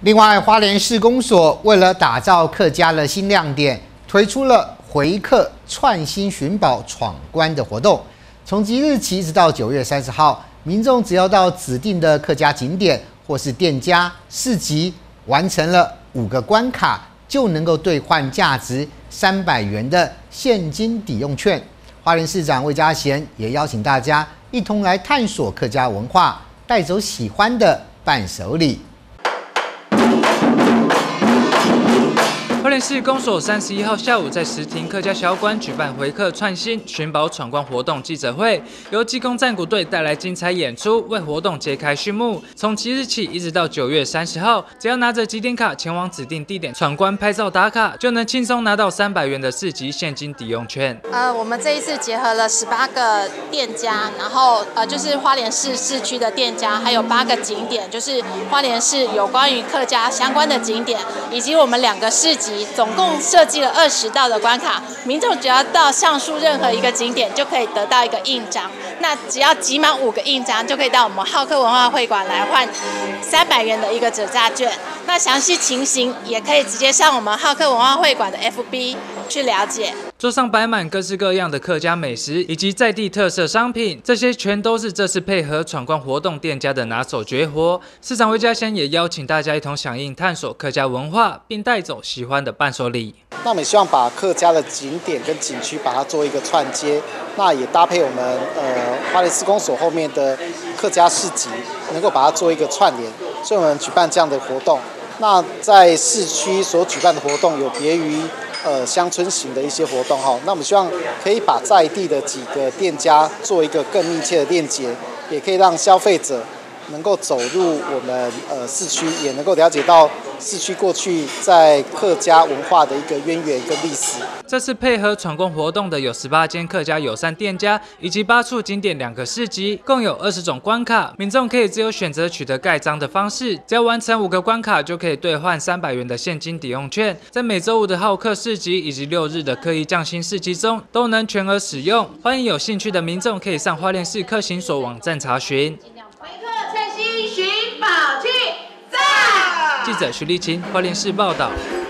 另外，花莲市公所为了打造客家的新亮点，推出了回客串心寻宝闯关的活动。从即日起一直到9月30号，民众只要到指定的客家景点或是店家市集，完成了5个关卡，就能够兑换价值300元的现金抵用券。花莲市长魏家贤也邀请大家一同来探索客家文化，带走喜欢的伴手礼。 花莲市公所31号下午在石亭客家小馆举办回客串心寻宝闯关活动记者会，由技工战鼓队带来精彩演出，为活动揭开序幕。从即日起一直到9月30号，只要拿着集点卡前往指定地点闯关拍照打卡，就能轻松拿到300元的市集现金抵用券。 我们这一次结合了18个店家，然后就是花莲市市区的店家，还有8个景点，就是花莲市有关于客家相关的景点，以及我们2个市集。总共设计了20道的关卡，民众只要到上述任何一个景点，就可以得到一个印章。那只要集满5个印章，就可以到我们浩克文化会馆来换300元的一个折价券。那详细情形也可以直接上我们浩克文化会馆的 FB 去了解。 桌上摆满各式各样的客家美食以及在地特色商品，这些全都是这次配合闯关活动店家的拿手绝活。市长魏家贤也邀请大家一同响应探索客家文化，并带走喜欢的伴手礼。 那我们希望把客家的景点跟景区把它做一个串接，那也搭配我们花莲市公所后面的客家市集，能够把它做一个串联，所以我们举办这样的活动。那在市区所举办的活动有别于乡村型的一些活动哈，那我们希望可以把在地的几个店家做一个更密切的链接，也可以让消费者能够走入我们市区，也能够了解到市区过去在客家文化的一个渊源跟历史。 这次配合闯关活动的有18间客家友善店家，以及8处景点2个市集，共有20种关卡。民众可以自由选择取得盖章的方式，只要完成5个关卡，就可以兑换300元的现金抵用券。在每周5的浩客市集以及6日的客家匠心市集中，都能全额使用。欢迎有兴趣的民众可以上花莲市客行所网站查询。 寻宝去，在！ 记者徐丽琴，花莲市报道。